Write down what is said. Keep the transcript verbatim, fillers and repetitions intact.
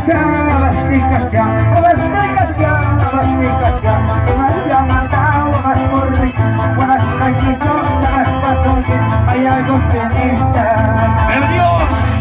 kasya, pasti kasya, pasti kasya, pasti kasya. Dengan jangan tahu mas murni, panas kaki kau sangat pasang. Ayah Gusti Nista. ¡Viva Dios!